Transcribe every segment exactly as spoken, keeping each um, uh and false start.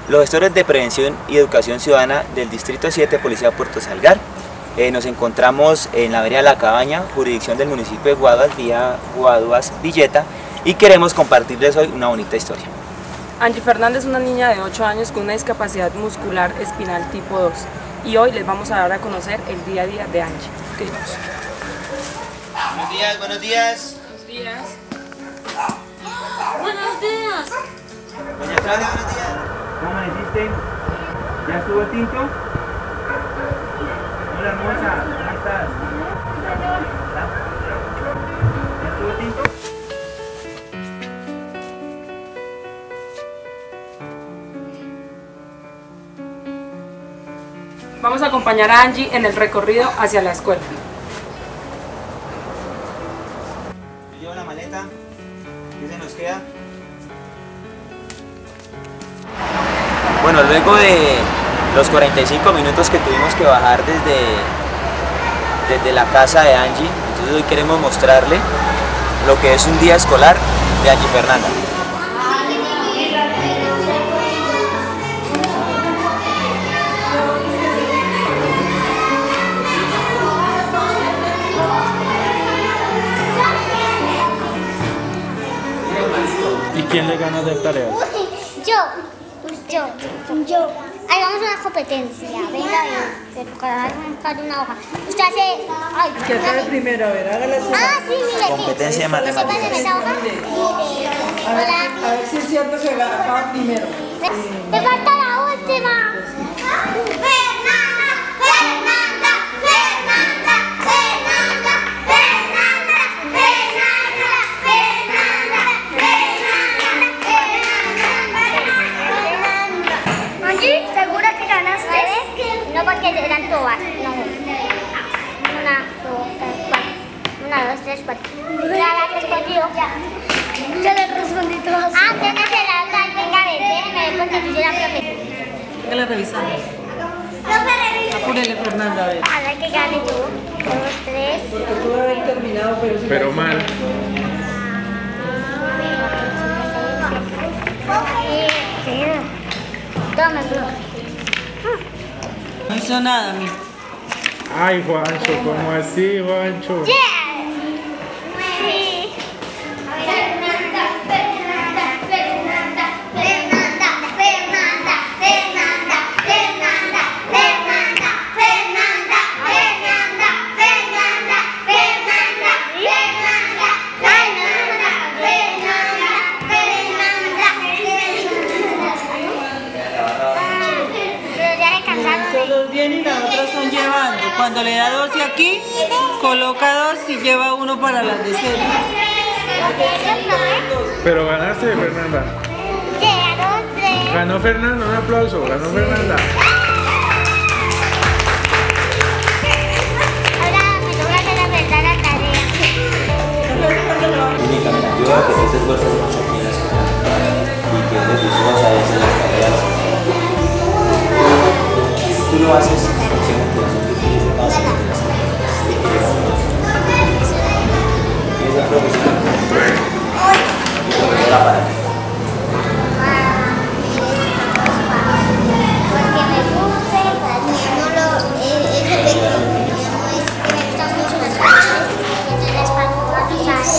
los gestores de prevención y educación ciudadana del Distrito siete, Policía Puerto Salgar. Eh, nos encontramos en la vereda La Cabaña, jurisdicción del municipio de Guaduas, vía Guaduas Villeta, y queremos compartirles hoy una bonita historia. Angie Fernanda es una niña de ocho años con una discapacidad muscular espinal tipo dos, y hoy les vamos a dar a conocer el día a día de Angie. Okay. Buenos días, buenos días. Buenos días. Buenos días. Doña Claudia, buenos días. ¿Cómo amaneciste? ¿Ya estuvo el tinto? Hola, hermosa, ¿cómo estás? ¿Ya estuvo el tinto? Vamos a acompañar a Angie en el recorrido hacia la escuela. Yo llevo la maleta. ¿Qué se nos queda? Bueno, luego de los cuarenta y cinco minutos que tuvimos que bajar desde, desde la casa de Angie, entonces hoy queremos mostrarle lo que es un día escolar de Angie Fernanda. ¿Y quién le gana de tareas? Yo, yo, yo. Hagamos una competencia. Venga, te tocará buscar una hoja. Usted hace. Ay, ¿Qué hace primero? A ver, hágale su. Ah, sí, mire. aquí. Competencia de matemáticas. ¿Se pasa en esa hoja? A ver, a ver si es cierto que acaba primero. Me falta la última. Fernanda, Fernanda, Fernanda, Fernanda, Fernanda, Fernanda, Fernanda, Fernanda. Angie, ¿segura que ganaste? No, porque eran todas. No. Una, dos, tres, cuatro. Una, dos, tres, cuatro. Ya la respondió. Ya le respondí todas. Ah, tenés que la otra. Venga, déjeme, porque yo soy la profe. Hágale revisando. Profe, revisa. Apúrele, Fernanda, a ver. A ver que gane yo. Dos, tres. Porque tú debes haber terminado, pero sí. Pero mal. Tome, profe. No hizo nada, mi. Ay, Juancho, ¿cómo así, Juancho? Yeah. Sí. Fernanda, Fernanda, Fernanda, Fernanda, Fernanda, Fernanda, Fernanda, Fernanda, Fernanda, Fernanda, Fernanda, Fernanda, Fernanda, Fernanda, ya he cansado. Solo viene y las otras son llevando. Cuando le da doce aquí, coloca dos y lleva uno para las de cero. Pero ganaste, Fernanda. Llegaron tres. Ganó Fernanda, un aplauso, ganó Fernanda. Ahora me toca hacer la verdad la tarea. Únicamente ayuda a que tú te esfuerces mucho aquí en la escuela y que eres juiciosa a hacer las tareas. Tú lo haces porque no te las útiles de paso de las tareas. Y esa profesora y profesora para ti. Porque me puse, no lo, eh, ese pequeño no es que me gustan mucho las cosas, entonces las patatas,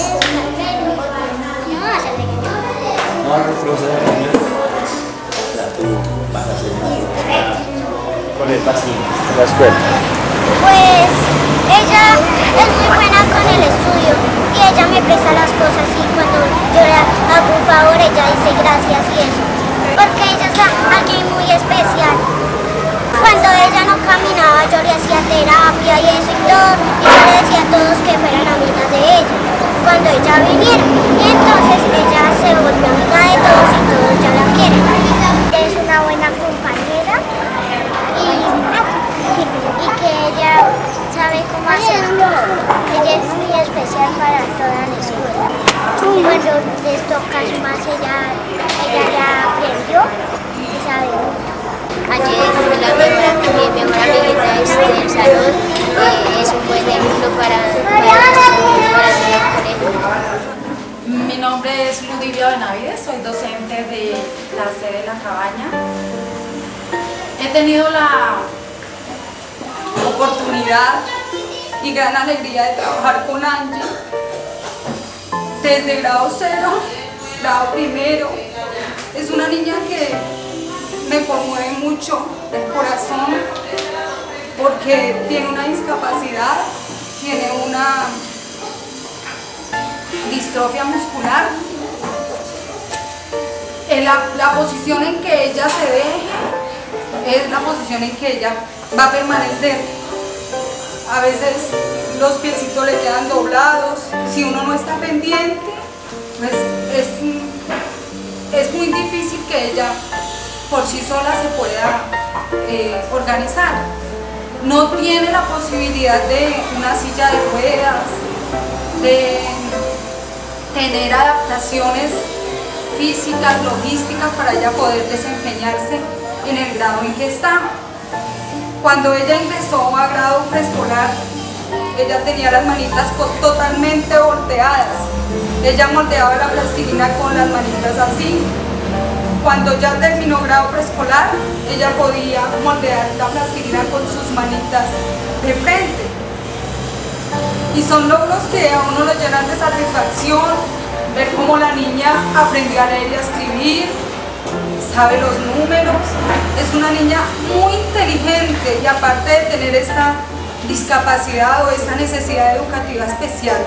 no vas a hacer No, no, profesora, o sea, tú vas a hacer una con el paciente en la escuela. Pues ella es muy buena con el estudio y ella me presta las cosas y cuando yo le hago un favor ella dice gracias y eso, porque ella es alguien muy especial. Cuando ella no caminaba yo le hacía terapia y eso y todo, y yo le decía a todos que fueran amigas de ella cuando ella viniera, y entonces ella se volvió amiga de todos y todos ya la quieren. Es una buena compañera y, y que ella sabe cómo hacer todo. Ella es muy especial para toda la escuela. Cuando les toca más ella, ella ya aprendió y sabe mucho. Angie es mi mejor amiguita del salón, eh, es un buen ejemplo para, para, para el colegio. Mi nombre es Ludivia Benavides, soy docente de la sede de La Cabaña. He tenido la oportunidad y gran alegría de trabajar con Angie desde grado cero, grado primero. Es una niña que me conmueve mucho el corazón porque tiene una discapacidad, tiene una distrofia muscular. En la, la posición en que ella se deje es la posición en que ella va a permanecer. A veces los piecitos le quedan doblados, si uno no está pendiente, pues es, es muy difícil que ella por sí sola se pueda eh, organizar. No tiene la posibilidad de una silla de ruedas, de tener adaptaciones físicas, logísticas para ella poder desempeñarse en el grado en que está. Cuando ella ingresó a grado preescolar, ella tenía las manitas totalmente volteadas. Ella moldeaba la plastilina con las manitas así. Cuando ya terminó grado preescolar, ella podía moldear la plastilina con sus manitas de frente. Y son logros que a uno lo llenan de satisfacción, ver cómo la niña aprendió a leer y a escribir, sabe los números. Es una niña muy inteligente y aparte de tener esta discapacidad o esta necesidad educativa especial,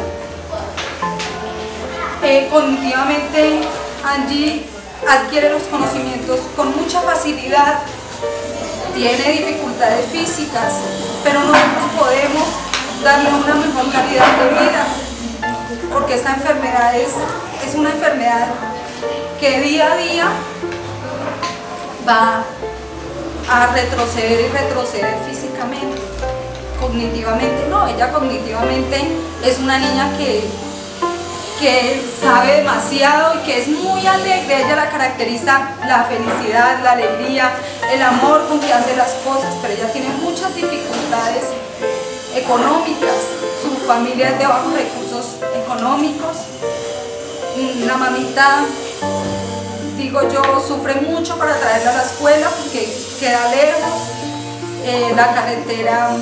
eh, cognitivamente Angie adquiere los conocimientos con mucha facilidad, tiene dificultades físicas, pero nosotros podemos darle una mejor calidad de vida, porque esta enfermedad es, es una enfermedad que día a día va a retroceder y retroceder físicamente. Cognitivamente no, ella cognitivamente es una niña que, que sabe demasiado y que es muy alegre. A ella la caracteriza la felicidad, la alegría, el amor con que hace las cosas, pero ella tiene muchas dificultades económicas. Su familia es de bajos recursos económicos. La mamita, digo yo, sufre mucho para traerla a la escuela porque queda lejos. Eh, la carretera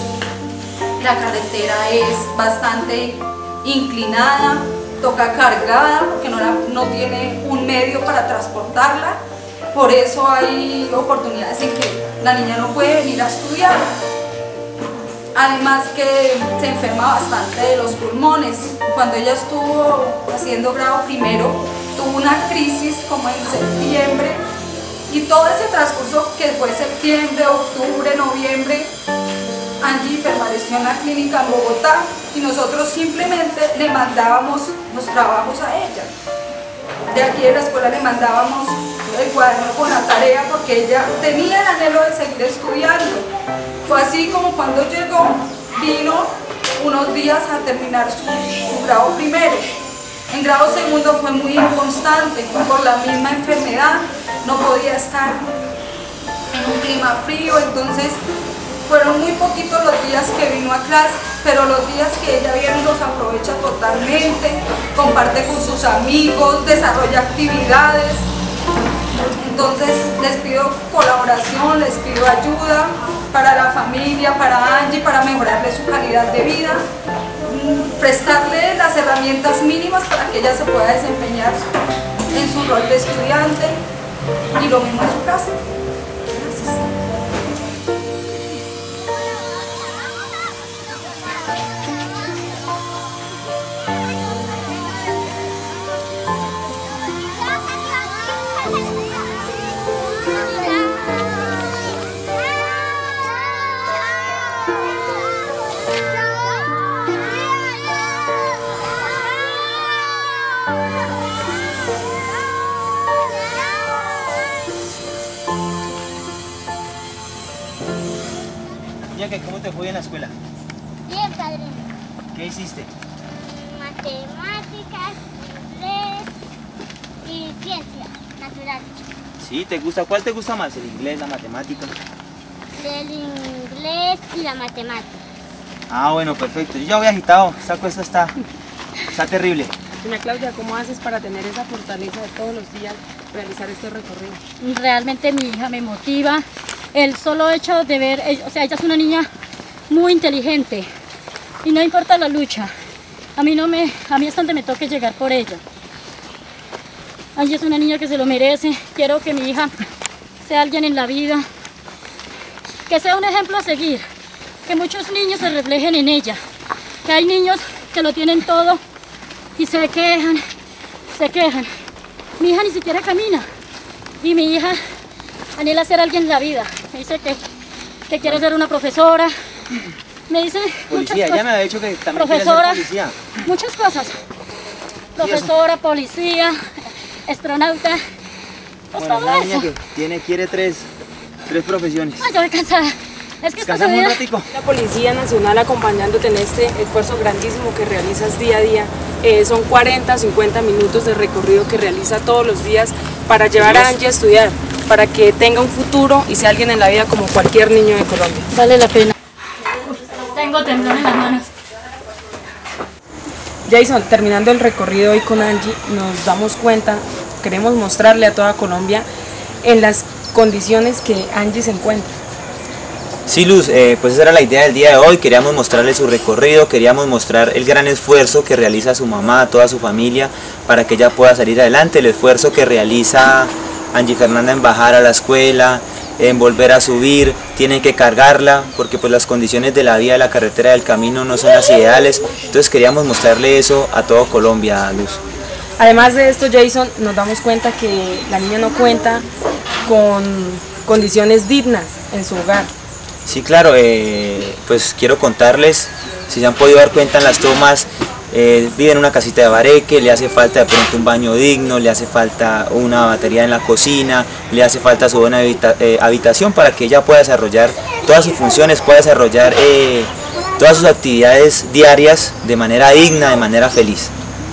la carretera es bastante inclinada, toca cargada porque no, la, no tiene un medio para transportarla. Por eso hay oportunidades en que la niña no puede venir a estudiar. Además que se enferma bastante de los pulmones. Cuando ella estuvo haciendo grado primero, tuvo una crisis como en septiembre, y todo ese transcurso que fue septiembre, octubre, noviembre, Angie permaneció en la clínica en Bogotá y nosotros simplemente le mandábamos los trabajos a ella. De aquí de la escuela le mandábamos el cuaderno con la tarea porque ella tenía el anhelo de seguir estudiando. Fue así como cuando llegó, vino unos días a terminar su, su grado primero. En grado segundo fue muy inconstante, por la misma enfermedad, no podía estar en un clima frío, entonces fueron muy poquitos los días que vino a clase, pero los días que ella viene los aprovecha totalmente, comparte con sus amigos, desarrolla actividades. Entonces les pido colaboración, les pido ayuda para la familia, para Angie, para mejorarle su calidad de vida, prestarle las herramientas mínimas para que ella se pueda desempeñar en su rol de estudiante y lo mismo en su casa. Gracias. ¿Cómo te fue en la escuela? Bien, padrino. ¿Qué hiciste? Matemáticas, inglés y ciencias naturales. Sí, ¿te gusta? ¿Cuál te gusta más? ¿El inglés, la matemática? El inglés y la matemática. Ah, bueno, perfecto. Yo ya voy agitado. Esta cuesta está, está terrible. Doña Claudia, ¿cómo haces para tener esa fortaleza de todos los días realizar este recorrido? Realmente mi hija me motiva el solo hecho de ver, o sea, ella es una niña muy inteligente y no importa la lucha, a mí no me, a mí es donde me toque llegar por ella. Angie es una niña que se lo merece, quiero que mi hija sea alguien en la vida, que sea un ejemplo a seguir, que muchos niños se reflejen en ella, que hay niños que lo tienen todo y se quejan, se quejan. Mi hija ni siquiera camina y mi hija anhela ser alguien en la vida. Me dice que, que quiere ser una profesora, me dice Policía, muchas ella cosas. me ha dicho que también Profesora, quiere ser policía. muchas cosas. Profesora, policía, astronauta, pues Bueno, todo una niña eso. que tiene, quiere tres, tres profesiones. Ay, ya estoy cansada. Es que esta Descansamos un vida... ratico. La Policía Nacional acompañándote en este esfuerzo grandísimo que realizas día a día. Eh, son cuarenta, cincuenta minutos de recorrido que realiza todos los días para llevar a Angie a estudiar, para que tenga un futuro y sea alguien en la vida como cualquier niño de Colombia. Vale la pena. Tengo temblor en las manos. Jason, terminando el recorrido hoy con Angie, nos damos cuenta, queremos mostrarle a toda Colombia en las condiciones que Angie se encuentra. Sí, Luz, eh, pues esa era la idea del día de hoy, queríamos mostrarle su recorrido, queríamos mostrar el gran esfuerzo que realiza su mamá, toda su familia, para que ella pueda salir adelante, el esfuerzo que realiza Angie Fernanda en bajar a la escuela, en volver a subir, tienen que cargarla, porque pues las condiciones de la vía, de la carretera, del camino no son las ideales, entonces queríamos mostrarle eso a todo Colombia, Luz. Además de esto, Jason, nos damos cuenta que la niña no cuenta con condiciones dignas en su hogar. Sí, claro, eh, pues quiero contarles, si se han podido dar cuenta en las tomas, eh, vive en una casita de bareque, le hace falta de pronto un baño digno, le hace falta una batería en la cocina, le hace falta su buena habita eh, habitación para que ella pueda desarrollar todas sus funciones, pueda desarrollar eh, todas sus actividades diarias de manera digna, de manera feliz.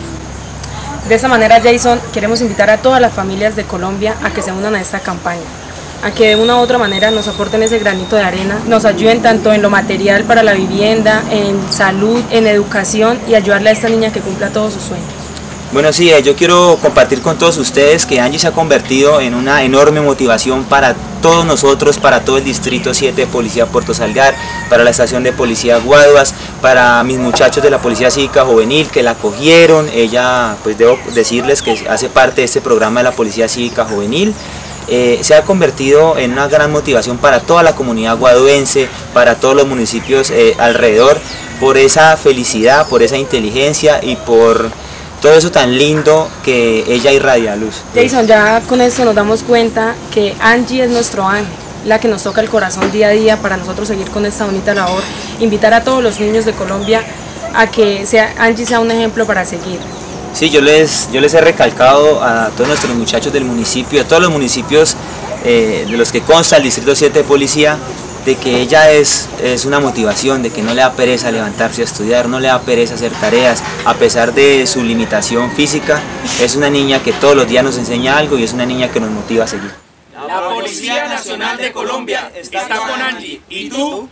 De esa manera, Jason, queremos invitar a todas las familias de Colombia a que se unan a esta campaña, a que de una u otra manera nos aporten ese granito de arena, nos ayuden tanto en lo material para la vivienda, en salud, en educación y ayudarle a esta niña que cumpla todos sus sueños. Bueno, sí, eh, yo quiero compartir con todos ustedes que Angie se ha convertido en una enorme motivación para todos nosotros, para todo el Distrito siete de Policía Puerto Salgar, para la Estación de Policía Guaduas, para mis muchachos de la Policía Cívica Juvenil que la acogieron. Ella, pues debo decirles que hace parte de este programa de la Policía Cívica Juvenil. Eh, se ha convertido en una gran motivación para toda la comunidad guaduense, para todos los municipios eh, alrededor, por esa felicidad, por esa inteligencia y por todo eso tan lindo que ella irradia, Luz. Jason, ya con esto nos damos cuenta que Angie es nuestro ángel, la que nos toca el corazón día a día para nosotros seguir con esta bonita labor, invitar a todos los niños de Colombia a que sea, Angie sea un ejemplo para seguir. Sí, yo les, yo les he recalcado a todos nuestros muchachos del municipio, a todos los municipios eh, de los que consta el Distrito siete de Policía, de que ella es, es una motivación, de que no le da pereza levantarse a estudiar, no le da pereza hacer tareas, a pesar de su limitación física. Es una niña que todos los días nos enseña algo y es una niña que nos motiva a seguir. La Policía Nacional de Colombia está con Angie. ¿Y tú?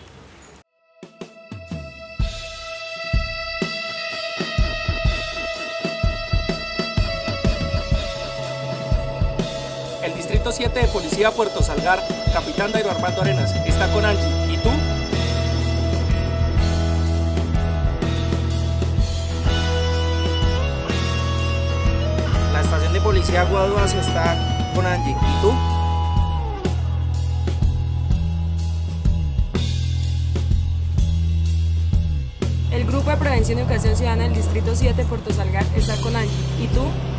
El Distrito siete de Policía Puerto Salgar, Capitán Dairo Armando Arenas, está con Angie. ¿Y tú? La Estación de Policía Guaduas está con Angie. ¿Y tú? El Grupo de Prevención y Educación Ciudadana del Distrito siete Puerto Salgar está con Angie. ¿Y tú?